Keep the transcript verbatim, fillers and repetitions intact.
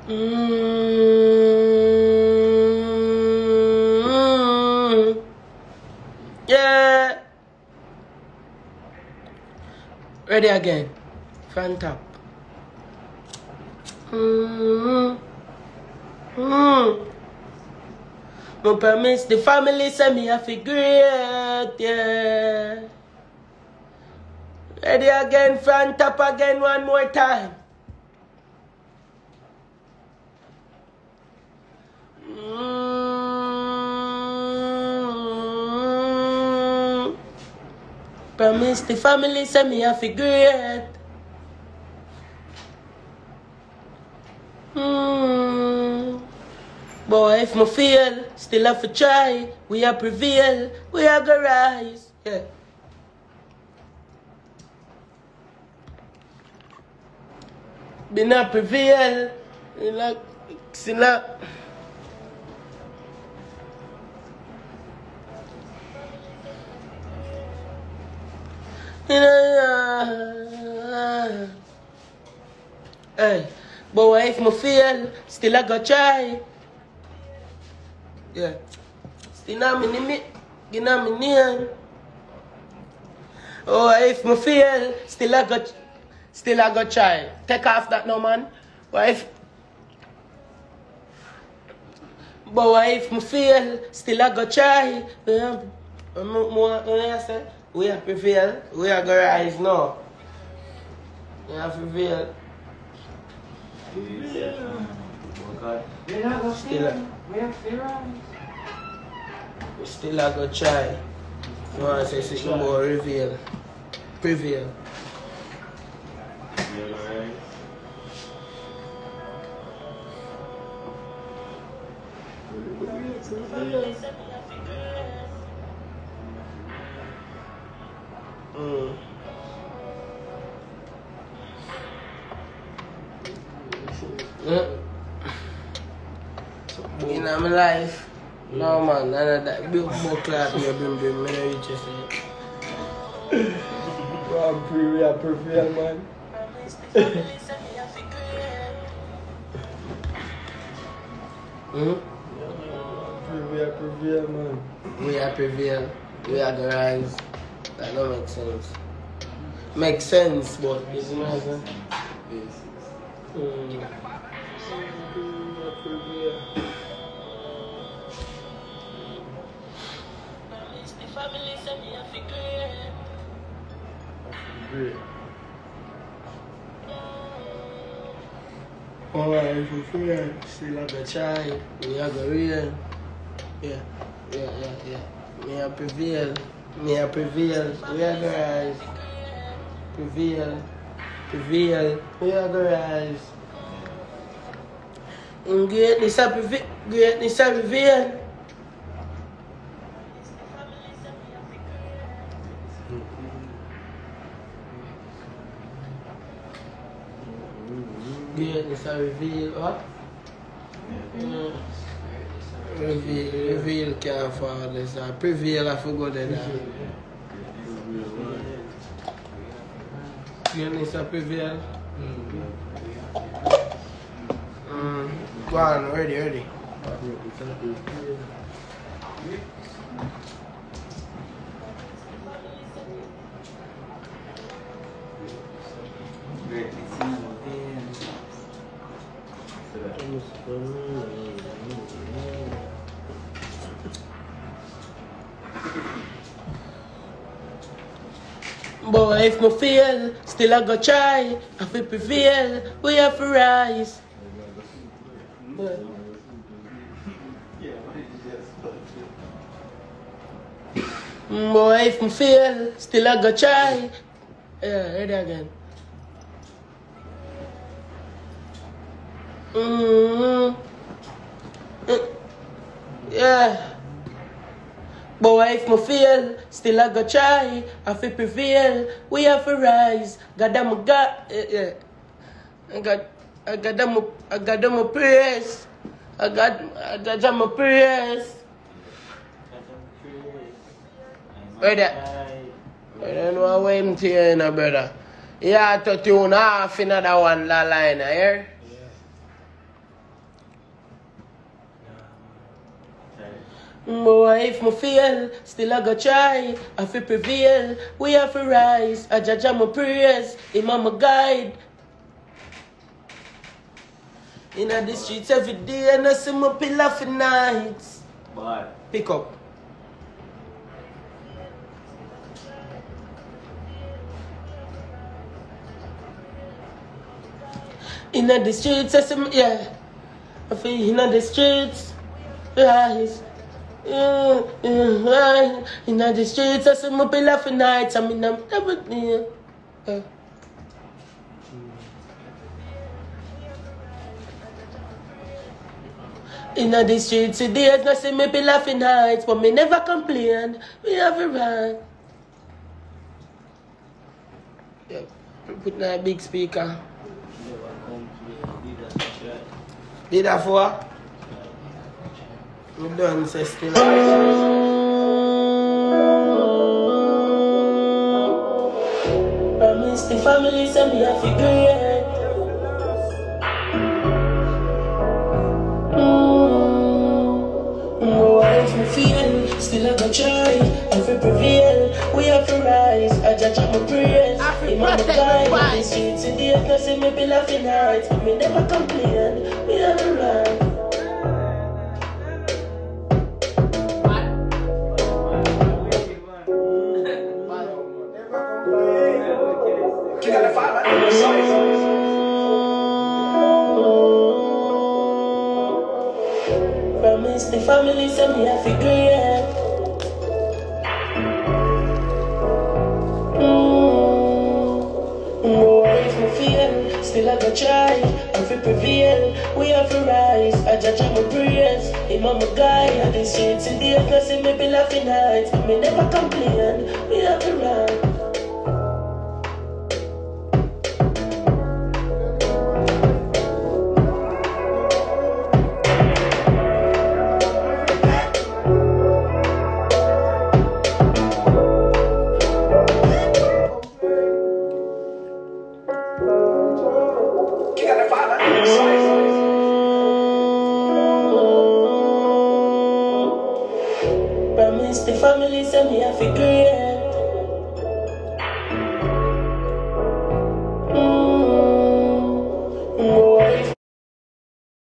Mm, yeah. Ready again. Front top. Mm, mm. Me promise the family say me have to great, yeah. Ready again, front top again one more time. Mm. Promise the family say me have to great. Mm. Boy, if me fail, still have to try. We are prevail, we are gonna rise. Yeah. Be not prevail, you like, still not. You know, hey, but if me fail, still I go try. Yeah. Still not me name, you know me name. Oh, if me fail, still I go, still I go try. Take off that no man. But if, but if me fail, still I go try. Yeah. More, I say. We have prevail, we are going to rise now. We have prevail. Yeah. Still, we have fear. we still are going to try. You want to say something more reveal. Prevail. Mm. Yeah. In my life, no man, none of that big book class me bring bring me no reach it. I'm pretty, I'm prevail, man. Hmm? We are prevail, man. We are prevail, we are the rise. That don't make sense. Makes sense, but it's not. Mm. Alright, if we fail, still have to try. We are the real. Yeah, yeah, yeah, yeah. Me a prevail. Me a prevail. We are the rise. Prevail. Prevail. We are the rise. In greatness I prevail. Greatness I prevail. Greatness I reveal. What? Mm. Reveal, reveal can't fall this. I prevail, I forgot that. Greatness I prevail. Mm. Go on, ready, ready. But if me fail, still I go try. If we prevail, we have to rise. But if me fail, still I go try. Yeah, ready again. Mm-hmm. Yeah. But if me fail, still I go try. If we prevail, we have to rise. God damn, God, yeah. I got, I got them, I got them a praise. I got, I got them a praise. Brother, I don't know what I'm saying, brother. You have to tune off another one, la line, here. Boy, if me fail, still I go try. I fi prevail, we have to rise. I judge my prayers, him a my guide. In the streets every day, and I see my pillar for nights. Bye. Pick up. In the streets, I see my, yeah. I feel in the streets, rise. Yeah, yeah, right. In the streets, I see my pillar for nights. I mean, I'm everything. Uh. In the streets, today, I see me pillar for nights, but me never complain. We have a right. Yeah, put in a big speaker. Did that for? We done, say still. Promise the family, send me a figure. No, I me feel, still I go try. I feel prevail, we have to rise. I judge my prayers. In my guide, the streets in the earth, see me be laughing nights, but me never complain. We have to rise. Promise the family, send me a figure, yeah. No worries, me feel, still I go try. I feel prevail, we have to rise. I judge my prayers, him a my guide. The streets in the earth, see me be laughing nights, but me never complain. We have to rise. Promise the family, send me a figure.